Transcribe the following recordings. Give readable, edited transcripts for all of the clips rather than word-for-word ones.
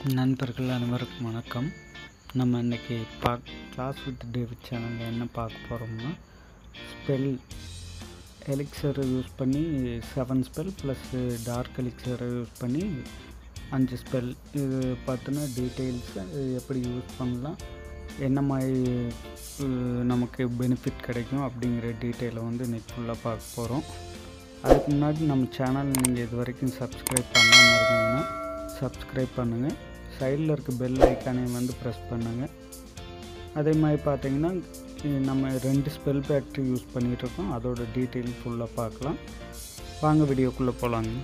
நண்பர்கள் அனைவருக்கும் வணக்கம். நம்ம இன்றைக்கி கிளாஸ் வித் டேவிட் சேனலில் என்ன பார்க்க போகிறோம்னா, ஸ்பெல் எலிக்சரை யூஸ் பண்ணி 7 ஸ்பெல் ப்ளஸ் டார்க் எலிக்சரை யூஸ் பண்ணி 5 ஸ்பெல் இது பார்த்தினா டீட்டெயில்ஸ் எப்படி யூஸ் பண்ணலாம், என்ன மாதிரி நமக்கு பெனிஃபிட் கிடைக்கும் அப்படிங்கிற டீட்டெயிலை இன்றைக்கி ஃபுல்லாக பார்க்க போகிறோம். அதுக்கு முன்னாடி நம்ம சேனல் நீங்கள் இது வரைக்கும் சப்ஸ்கிரைப் பண்ணாமல் இருந்தீங்கன்னா சப்ஸ்கிரைப் பண்ணுங்கள். சைடில் இருக்க பெல் ஐக்கானையும் ப்ரெஸ் பண்ணுங்கள். அதே மாதிரி பார்த்தீங்கன்னா நம்ம 2 ஸ்பெல் பேட்டரி யூஸ் பண்ணிகிட்ருக்கோம். அதோட டீட்டெயில் ஃபுல்லாக பார்க்கலாம். வாங்க வீடியோக்குள்ளே போகலாங்க.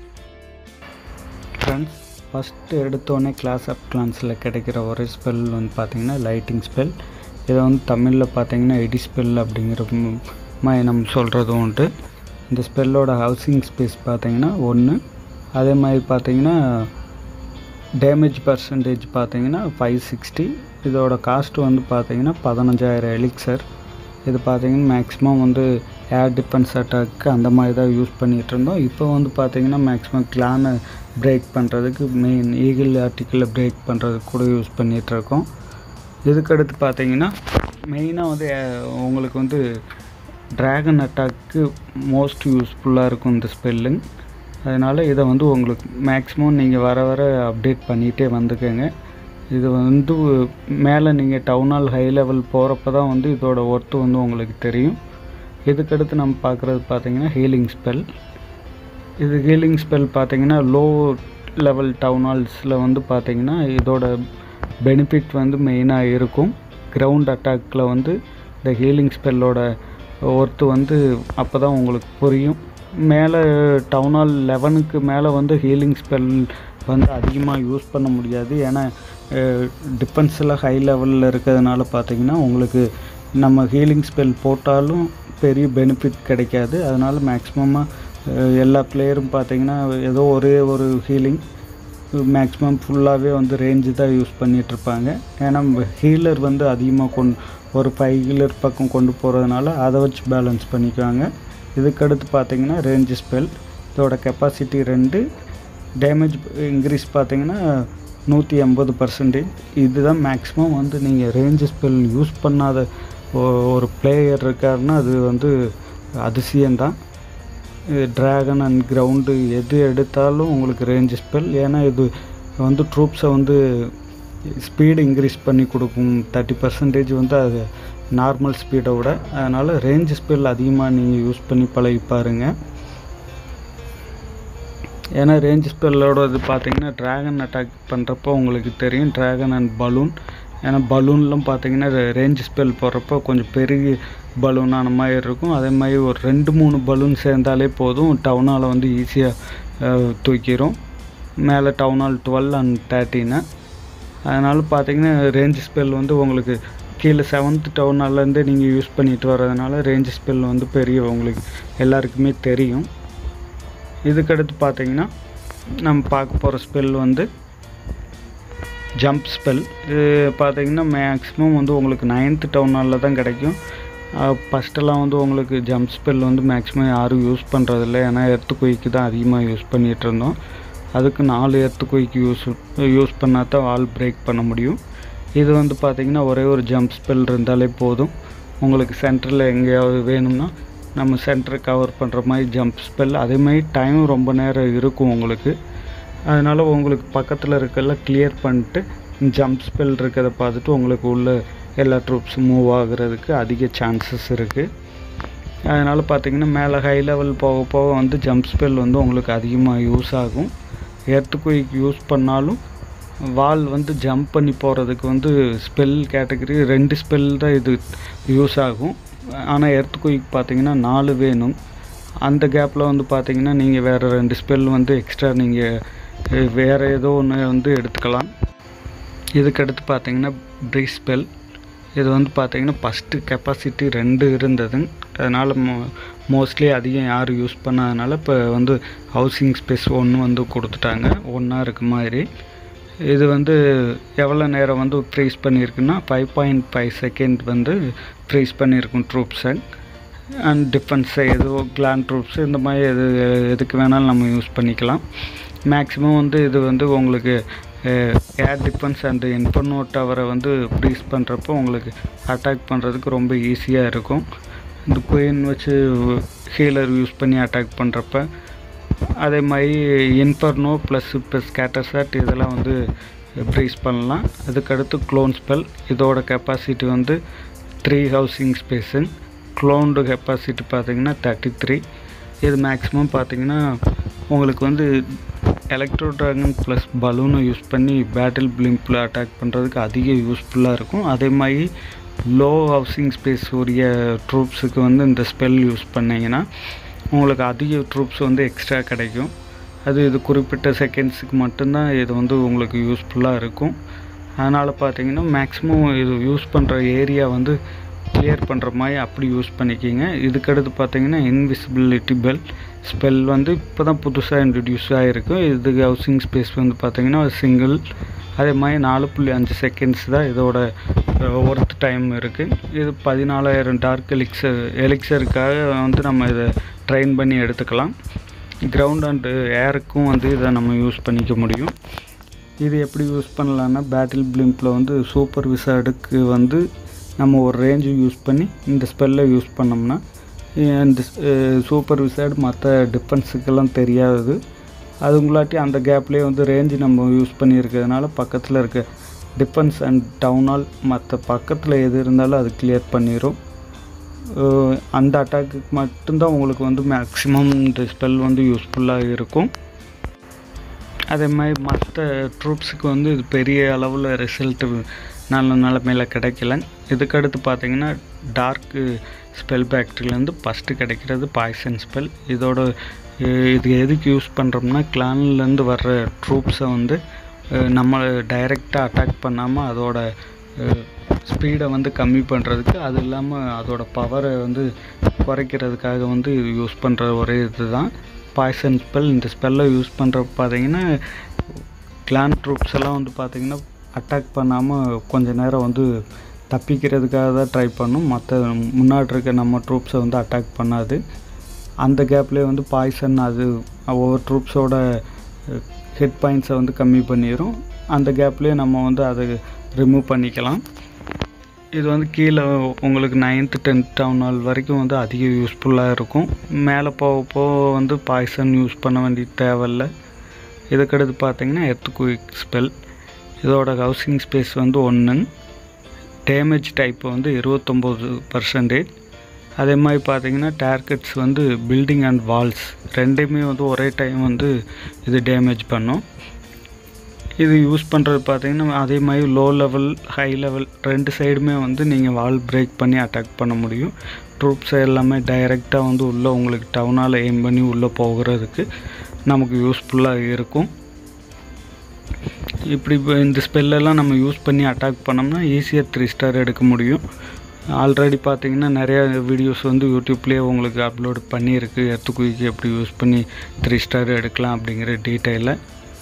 ஃப்ரெண்ட்ஸ், ஃபஸ்ட்டு எடுத்தோடனே கிளாஸ் ஆஃப் கிளான்ஸில் கிடைக்கிற ஒரே ஸ்பெல் பார்த்திங்கன்னா லைட்டிங் ஸ்பெல். இதை தமிழில் பார்த்திங்கன்னா எடி ஸ்பெல் அப்படிங்கிற மாதிரி நம்ம சொல்கிறதும் உண்டு. இந்த ஸ்பெல்லோட ஹவுசிங் ஸ்பேஸ் பார்த்திங்கன்னா 1. அதே மாதிரி பார்த்திங்கன்னா டேமேஜ் பர்சன்டேஜ் பார்த்திங்கன்னா 560. இதோட காஸ்ட்டு பார்த்திங்கன்னா 15,000 எலிக்சர். இது பார்த்திங்கன்னா மேக்ஸிமம் ஏர் டிஃபென்ஸ் அட்டாக்கு அந்த மாதிரி தான் யூஸ் பண்ணிகிட்டு இருந்தோம். இப்போ பார்த்திங்கன்னா மேக்ஸிமம் கிளானை பிரேக் பண்ணுறதுக்கு, மெயின் ஈகிள் ஆர்டிக்கிளை பிரேக் பண்ணுறதுக்கு கூட யூஸ் பண்ணிகிட்ருக்கோம். இதுக்கடுத்து பார்த்திங்கன்னா மெயினாக உங்களுக்கு ட்ராகன் அட்டாக்கு மோஸ்ட் யூஸ்ஃபுல்லாக இருக்கும் இந்த ஸ்பெல்லுங்க. அதனால் இதை உங்களுக்கு மேக்ஸிமம் நீங்கள் வர அப்டேட் பண்ணிகிட்டே வந்துக்கோங்க. இது மேலே நீங்கள் டவுன் ஹால் ஹை லெவல் போகிறப்ப தான் இதோட ஒர்த்து உங்களுக்கு தெரியும். இதுக்கடுத்து நம்ம பார்க்குறது பார்த்திங்கன்னா ஹீலிங் ஸ்பெல். இது ஹீலிங் ஸ்பெல் பார்த்திங்கன்னா லோ லெவல் டவுன் ஹால்ஸில் பார்த்திங்கன்னா இதோட பெனிஃபிட் மெயினாக இருக்கும். கிரவுண்ட் அட்டாக்கில் இந்த ஹீலிங் ஸ்பெல்லோட ஒர்த்து அப்போ தான் உங்களுக்கு புரியும். மேலே டவுன் ஹால் 11க்கு மேலே ஹீலிங் ஸ்பெல் அதிகமாக யூஸ் பண்ண முடியாது. ஏன்னா டிஃபென்ஸில் ஹை லெவலில் இருக்கிறதுனால பார்த்திங்கன்னா உங்களுக்கு நம்ம ஹீலிங் ஸ்பெல் போட்டாலும் பெரிய பெனிஃபிட் கிடைக்காது. அதனால் மேக்ஸிமமாக எல்லா பிளேயரும் பார்த்திங்கன்னா ஏதோ ஒரே ஒரு ஹீலிங் மேக்ஸிமம் ஃபுல்லாகவே ரேஞ்சு தான் யூஸ் பண்ணிகிட்ருப்பாங்க. ஏன்னா ஹீலர் அதிகமாக ஒரு 5 ஹீலர் பக்கம் கொண்டு போகிறதுனால அதை வச்சு பேலன்ஸ் பண்ணிக்குவாங்க. இதுக்கடுத்து பார்த்திங்கன்னா ரேஞ்ச் ஸ்பெல். இதோட கெப்பாசிட்டி 2. டேமேஜ் இன்க்ரீஸ் பார்த்திங்கன்னா 180%. இதுதான் மேக்ஸிமம் நீங்கள் ரேஞ்ச் ஸ்பெல் யூஸ் பண்ணாத ஒரு பிளேயர் இருக்காருன்னா அது அதிசயம்தான். ட்ராகன் அண்ட் கிரவுண்டு எது எடுத்தாலும் உங்களுக்கு ரேஞ்ச் ஸ்பெல். ஏன்னா இது ட்ரூப்ஸை ஸ்பீடு இன்க்ரீஸ் பண்ணி கொடுக்கும். 30% அது நார்மல் ஸ்பீடை விட. அதனால் ரேஞ்ச் ஸ்பெல் அதிகமாக நீங்கள் யூஸ் பண்ணி பழகி பாருங்கள். ஏன்னா ரேஞ்ச் ஸ்பெல்லோட இது பார்த்திங்கன்னா ட்ராகன் அட்டாக் பண்ணுறப்போ உங்களுக்கு தெரியும், ட்ராகன் அண்ட் பலூன். ஏன்னா பலூன்லாம் பார்த்திங்கன்னா ரேஞ்ச் ஸ்பெல் போடுறப்போ கொஞ்சம் பெரிய பலூனான மாதிரி இருக்கும். அதே மாதிரி ஒரு 2-3 பலூன் சேர்ந்தாலே போதும், டவுன் ஹாலை ஈஸியாக தூக்கிடும். மேலே டவுன் ஹால் 12 அண்ட் 13. அதனால் பார்த்திங்கன்னா ரேஞ்ச் ஸ்பெல் உங்களுக்கு கீழே 7th டவுன் ஹால்லேருந்து நீங்கள் யூஸ் பண்ணிட்டு வர்றதுனால ரேஞ்ச் ஸ்பெல் பெரிய உங்களுக்கு எல்லாருக்குமே தெரியும். இதுக்கடுத்து பார்த்திங்கன்னா நம்ம பார்க்க போகிற ஸ்பெல் ஜம்ப் ஸ்பெல். இது பார்த்திங்கன்னா மேக்ஸிமம் உங்களுக்கு 9th டவுன் ஹாலில் தான் கிடைக்கும். ஃபஸ்ட்டெல்லாம் உங்களுக்கு ஜம்ப் ஸ்பெல் மேக்ஸிமம் யாரும் யூஸ் பண்ணுறதில்ல. ஏன்னா எர்த்குயிக்கு தான் அதிகமாக யூஸ் பண்ணிகிட்டு இருந்தோம். அதுக்கு 4 எர்த்குயிக்கு யூஸ் பண்ணால் தான் வால் பிரேக் பண்ண முடியும். இது பார்த்திங்கன்னா ஒரே ஒரு ஜம்ப் ஸ்பெல் இருந்தாலே போதும். உங்களுக்கு சென்டரில் எங்கேயாவது வேணும்னா நம்ம சென்டரை கவர் பண்ணுற மாதிரி ஜம்ப் ஸ்பெல். அதேமாதிரி டைம் ரொம்ப நேரம் இருக்கும் உங்களுக்கு. அதனால் உங்களுக்கு பக்கத்தில் இருக்கெல்லாம் கிளியர் பண்ணிட்டு ஜம்ப் ஸ்பெல் இருக்கிறத பார்த்துட்டு உங்களுக்கு உள்ள எல்லா ட்ரூப்ஸும் மூவ் ஆகுறதுக்கு அதிக சான்சஸ் இருக்குது. அதனால் பார்த்திங்கன்னா மேலே ஹை லெவல் போக போக ஜம்ப் ஸ்பெல் உங்களுக்கு அதிகமாக யூஸ் ஆகும். எர்த்குயிக் யூஸ் பண்ணாலும் வால் ஜம்ப் பண்ணி போகிறதுக்கு ஸ்பெல் கேட்டகரி 2 ஸ்பெல் தான் இது யூஸ் ஆகும். ஆனால் எர்த்குயிக் பார்த்திங்கன்னா 4 வேணும். அந்த கேப்பில் பார்த்திங்கன்னா நீங்கள் வேறு 2 ஸ்பெல் எக்ஸ்ட்ரா நீங்கள் வேறு ஏதோ ஒன்று எடுத்துக்கலாம். இதுக்கடுத்து பார்த்திங்கன்னா ப்ரீஸ் ஸ்பெல். இது பார்த்திங்கன்னா ஃபஸ்ட்டு கெப்பாசிட்டி 2 இருந்தது. அதனால் மோஸ்ட்லி அதிகம் யாரும் யூஸ் பண்ணாதனால இப்போ ஹவுசிங் ஸ்பேஸ் 1 கொடுத்துட்டாங்க, 1 இருக்க மாதிரி. இது எவ்வளோ நேரம் ஃப்ரீஸ் பண்ணியிருக்குன்னா 5.5 செகண்ட் ஃப்ரீஸ் பண்ணியிருக்கும் ட்ரூப்ஸை. அண்ட் டிஃபென்ஸை எதுவோ கிளான் ட்ரூப்ஸு இந்த மாதிரி எதுக்கு வேணாலும் நம்ம யூஸ் பண்ணிக்கலாம். மேக்ஸிமம் இது உங்களுக்கு ஏர் டிஃபென்ஸ் அண்ட் இன்ஃபர்னோ டவரை வந்து ப்ரீஸ் பண்ணுறப்போ உங்களுக்கு அட்டாக் பண்ணுறதுக்கு ரொம்ப ஈஸியாக இருக்கும். இந்த குயின் வச்சு ஹீலர் யூஸ் பண்ணி அட்டாக் பண்ணுறப்ப அதே மாதிரி இன்ஃபர்னோ ப்ளஸ் இப்போ ஸ்கேட்டர்ஷாட் இதெல்லாம் வந்து ப்ரீஸ் பண்ணலாம். அதுக்கடுத்து க்ளோன் ஸ்பெல். இதோட கெப்பாசிட்டி வந்து 3 ஹவுசிங் ஸ்பேஸு. க்ளோன்டு கெப்பாசிட்டி பார்த்திங்கன்னா 33. இது மேக்ஸிமம் பார்த்திங்கன்னா உங்களுக்கு வந்து எலக்ட்ரோ ட்ராகன் ப்ளஸ் பலூனை யூஸ் பண்ணி பேட்டில் பிளிம்பில் அட்டாக் பண்ணுறதுக்கு அதிக யூஸ்ஃபுல்லாக இருக்கும். அதே மாதிரி லோ ஹவுசிங் ஸ்பேஸ் உரிய ட்ரூப்ஸுக்கு வந்து இந்த ஸ்பெல் யூஸ் பண்ணிங்கன்னா உங்களுக்கு அதிக ட்ரூப்ஸ் வந்து எக்ஸ்ட்ரா கிடைக்கும். இது குறிப்பிட்ட செகண்ட்ஸுக்கு மட்டும்தான் இது வந்து உங்களுக்கு யூஸ்ஃபுல்லாக இருக்கும். அதனால் பார்த்திங்கன்னா மேக்ஸிமம் இது யூஸ் பண்ணுற ஏரியா வந்து கிளியர் பண்ணுற மாதிரி அப்படி யூஸ் பண்ணிக்கிங்க. இதுக்கடுத்து பார்த்திங்கன்னா இன்விசிபிலிட்டி பெல் ஸ்பெல் வந்து இப்போ தான் புதுசாக இன்ட்ரடியூஸ் ஆகிருக்கு. இதுக்கு ஹவுசிங் ஸ்பேஸ் வந்து பார்த்திங்கன்னா சிங்கிள். அதே மாதிரி 4.5 செகண்ட்ஸ் தான் இதோட ஒர்த் டைம் இருக்குது. இது 14,000 டார்க் எலிக்சருக்காக வந்து நம்ம இதை ட்ரெயின் பண்ணி எடுத்துக்கலாம். கிரவுண்ட் அண்டு ஏருக்கும் வந்து இதை நம்ம யூஸ் பண்ணிக்க முடியும். இது எப்படி யூஸ் பண்ணலான்னா பேட்டில் பிளிம்பில் வந்து சூப்பர் விசார்டுக்கு வந்து நம்ம ஒரு ரேஞ்சு யூஸ் பண்ணி இந்த ஸ்பெல்லை யூஸ் பண்ணோம்னா இந்த சூப்பர் விசார்டு மற்ற டிஃபென்ஸுக்கெல்லாம் தெரியாது. அதுங்களாட்டி அந்த கேப்லேயே வந்து ரேஞ்சு நம்ம யூஸ் பண்ணியிருக்கிறதுனால பக்கத்தில் இருக்க டிஃபென்ஸ் அண்ட் டவுனால் மற்ற பக்கத்தில் எது இருந்தாலும் அது கிளியர் பண்ணிடும். அந்த அட்டாக்குக்கு மட்டும்தான் உங்களுக்கு வந்து மேக்ஸிமம் இந்த ஸ்பெல் வந்து யூஸ்ஃபுல்லாக இருக்கும். அதே மாதிரி மற்ற ட்ரூப்ஸுக்கு வந்து இது பெரிய அளவில் ரிசல்ட்டு நல்ல நிலமையில் கிடைக்கல. இதுக்கடுத்து பார்த்திங்கன்னா டார்க்கு ஸ்பெல் பேக்ட்ரிலேருந்து ஃபஸ்ட்டு கிடைக்கிறது பாய்சன் ஸ்பெல். இது எதுக்கு யூஸ் பண்ணுறோம்னா கிளான்லேருந்து வர்ற ட்ரூப்ஸை வந்து நம்ம டைரெக்டாக அட்டாக் பண்ணாமல் அதோட ஸ்பீடை வந்து கம்மி பண்ணுறதுக்கு, அது இல்லாமல் அதோட பவரை வந்து குறைக்கிறதுக்காக வந்து இது யூஸ் பண்ணுற ஒரே இது தான் பாய்சன் ஸ்பெல். இந்த ஸ்பெல்லை யூஸ் பண்ணுறப்ப பார்த்திங்கன்னா கிளான் ட்ரூப்ஸ் எல்லாம் வந்து பார்த்திங்கன்னா அட்டாக் பண்ணாமல் கொஞ்சம் நேரம் வந்து தப்பிக்கிறதுக்காக தான் ட்ரை பண்ணும். மற்ற முன்னாடி இருக்க நம்ம ட்ரூப்ஸை வந்து அட்டாக் பண்ணாது. அந்த கேப்லேயே வந்து பாய்சன் அது ஒவ்வொரு ட்ரூப்ஸோட ஹிட் பாயிண்ட்ஸை வந்து கம்மி பண்ணிடும். அந்த கேப்லேயே நம்ம வந்து அதை ரிமூவ் பண்ணிக்கலாம். இது வந்து கீழே உங்களுக்கு 9th 10th டவுன் ஹால் வரைக்கும் வந்து அதிக யூஸ்ஃபுல்லாக இருக்கும். மேலே போக வந்து பாய்சன் யூஸ் பண்ண வேண்டிய தேவையில்லை. இதுக்கடுத்து பார்த்திங்கன்னா எர்த்குயிக் ஸ்பெல். இதோட ஹவுசிங் ஸ்பேஸ் வந்து 1. டேமேஜ் டைப் வந்து 29%. அதே மாதிரி பார்த்திங்கன்னா டார்கெட்ஸ் வந்து பில்டிங் அண்ட் வால்ஸ் ரெண்டையுமே வந்து ஒரே டைம் வந்து இது டேமேஜ் பண்ணும். இது யூஸ் பண்ணுறது பார்த்திங்கன்னா அதே மாதிரி லோ லெவல் ஹை லெவல் ரெண்டு சைடுமே வந்து நீங்கள் வால் பிரேக் பண்ணி அட்டாக் பண்ண முடியும். ட்ரூப்ஸ் எல்லாமே டைரெக்டாக வந்து உள்ளே உங்களுக்கு டவுனால் எய்ம் பண்ணி உள்ளே போகிறதுக்கு நமக்கு யூஸ்ஃபுல்லாக இருக்கும். இப்படி இந்த ஸ்பெல்லெல்லாம் நம்ம யூஸ் பண்ணி அட்டாக் பண்ணோம்னா ஈஸியாக 3 ஸ்டார் எடுக்க முடியும். ஆல்ரெடி பார்த்திங்கன்னா நிறையா வீடியோஸ் வந்து யூடியூப்லேயே உங்களுக்கு அப்லோட் பண்ணியிருக்கு. எர்த்குயிக் எப்படி யூஸ் பண்ணி 3 ஸ்டார் எடுக்கலாம் அப்படிங்கிற டீட்டெயிலை.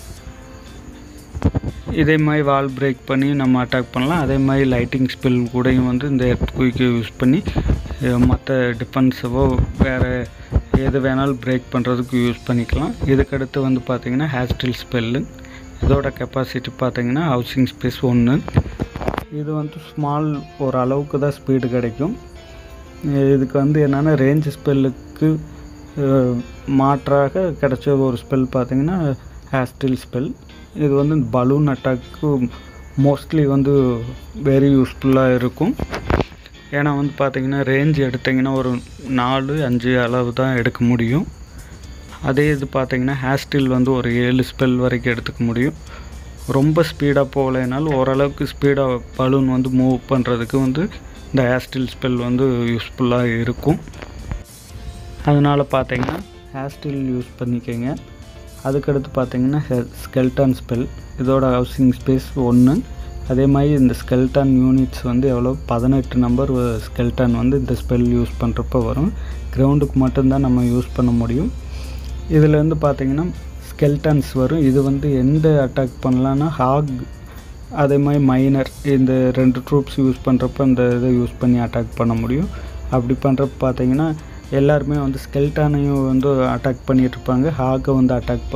இதே மாதிரி வால் பிரேக் பண்ணி நம்ம அட்டாக் பண்ணலாம். அதே மாதிரி லைட்டிங் ஸ்பெல் கூடயும் வந்து இந்த எர்த்குயிக்கை யூஸ் பண்ணி மற்ற டிஃபென்ஸவோ வேறு எது வேணாலும் பிரேக் பண்ணுறதுக்கு யூஸ் பண்ணிக்கலாம். இதுக்கடுத்து வந்து பார்த்திங்கன்னா ஹேஸ்டில் ஸ்பெல்லு. இதோட கெப்பாசிட்டி பார்த்திங்கன்னா ஹவுசிங் ஸ்பேஸ் 1. இது வந்து ஸ்மால் ஒரு அளவுக்கு தான் ஸ்பீடு கிடைக்கும். இதுக்கு வந்து என்னென்னா ரேஞ்ச் ஸ்பெல்லுக்கு மாற்றாக கிடைச்ச ஒரு ஸ்பெல் பார்த்திங்கன்னா ஹேஸ்டில் ஸ்பெல். இது வந்து பலூன் அட்டாக்கு மோஸ்ட்லி வந்து வெரி யூஸ்ஃபுல்லாக இருக்கும். ஏன்னா வந்து பார்த்திங்கன்னா ரேஞ்ச் எடுத்திங்கன்னா ஒரு 4-5 அளவு தான் எடுக்க முடியும். அதே இது பார்த்திங்கன்னா ஹேஸ்டில் வந்து ஒரு 7 ஸ்பெல் வரைக்கும் எடுத்துக்க முடியும். ரொம்ப ஸ்பீடாக போகலைனாலும் ஓரளவுக்கு ஸ்பீடாக பலூன் வந்து மூவ் பண்ணுறதுக்கு வந்து இந்த ஹேஸ்டில் ஸ்பெல் வந்து யூஸ்ஃபுல்லாக இருக்கும். அதனால் பார்த்திங்கன்னா ஹேஸ்டில் யூஸ் பண்ணிக்கோங்க. அதுக்கடுத்து பார்த்திங்கன்னா ஸ்கெல்டன் ஸ்பெல். இதோட ஹவுசிங் ஸ்பேஸ் 1. அதே மாதிரி இந்த ஸ்கெல்டன் யூனிட்ஸ் வந்து எவ்வளோ 18 நம்பர் ஸ்கெல்டன் வந்து இந்த ஸ்பெல் யூஸ் பண்ணுறப்ப வரும். கிரவுண்டுக்கு மட்டும்தான் நம்ம யூஸ் பண்ண முடியும். இதில் வந்து பார்த்திங்கன்னா ஸ்கெல்டன்ஸ் வரும். இது வந்து எந்த அட்டாக் பண்ணலான்னா ஹாக் அதே மாதிரி மைனர் இந்த 2 ட்ரூப்ஸ் யூஸ் பண்ணுறப்ப இந்த இதை யூஸ் பண்ணி அட்டாக் பண்ண முடியும். அப்படி பண்ணுறப்ப பார்த்திங்கன்னா எல்லாருமே வந்து ஸ்கெல்டானையும் வந்து அட்டாக் பண்ணிகிட்ருப்பாங்க. ஹாக்கை வந்து அட்டாக்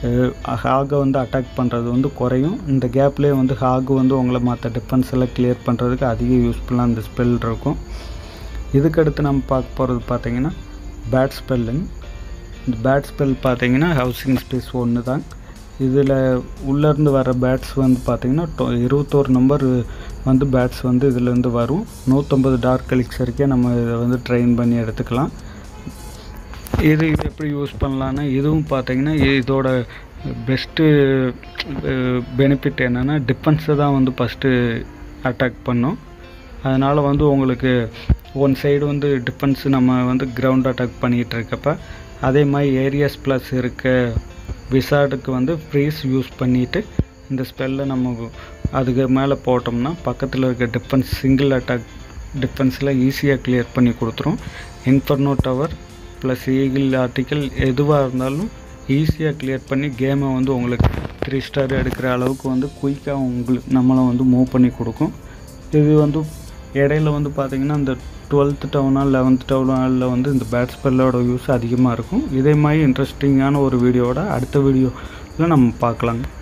ஹாகை வந்து அட்டாக் பண்ணுறது வந்து குறையும். இந்த கேப்லேயே வந்து ஹாகு வந்து உங்களை மற்ற டிஃபென்ஸ் எல்லாம் கிளியர் பண்ணுறதுக்கு அதிக யூஸ்ஃபுல்லாக அந்த ஸ்பெல் இருக்கும். இதுக்கடுத்து நம்ம பார்க்க போகிறது பார்த்திங்கன்னா பேட் ஸ்பெல்லுங்க. இந்த பேட் ஸ்பெல் பார்த்திங்கன்னா ஹவுசிங் ஸ்பேஸ் 1 தான். இதில் உள்ளேருந்து வர பேட்ஸ் வந்து பார்த்திங்கன்னா 21 நம்பர் வந்து பேட்ஸ் வந்து இதிலேருந்து வரும். 150 டார்க் எலிக்ஸருக்கே நம்ம இதை வந்து ட்ரெயின் பண்ணி எடுத்துக்கலாம். இது எப்படி யூஸ் பண்ணலான்னா, இதுவும் பார்த்திங்கன்னா இதோட பெஸ்ட்டு பெனிஃபிட் என்னென்னா டிஃபென்ஸை தான் வந்து ஃபஸ்ட்டு அட்டாக் பண்ணும். அதனால் வந்து உங்களுக்கு ஒன் சைடு வந்து டிஃபென்ஸ் நம்ம வந்து கிரவுண்ட் அட்டாக் பண்ணிகிட்டு இருக்கப்ப அதே மாதிரி ஏரியாஸ் ப்ளஸ் இருக்க விசார்டுக்கு வந்து ஃப்ரீஸ் யூஸ் பண்ணிவிட்டு இந்த ஸ்பெல்லை நம்ம அதுக்கு மேலே போட்டோம்னா பக்கத்தில் இருக்க டிஃபென்ஸ் சிங்கிள் அட்டாக் டிஃபென்ஸில் ஈஸியாக கிளியர் பண்ணி கொடுத்துரும். Inferno tower plus eagle artillery எதுவாக இருந்தாலும் ஈஸியாக கிளியர் பண்ணி கேமை வந்து உங்களுக்கு 3 ஸ்டார் எடுக்கிற அளவுக்கு வந்து குயிக்காக நம்மளை வந்து மூவ் பண்ணி கொடுக்கும். இது வந்து இடையில வந்து பார்த்திங்கன்னா இந்த 12th டவுனால் 11th டவுனில் வந்து இந்த பேட் ஸ்பெல்லோட யூஸ் அதிகமாக இருக்கும். இதே மாதிரி இன்ட்ரெஸ்டிங்கான ஒரு வீடியோவோட அடுத்த வீடியோவில் நம்ம பார்க்கலாங்க.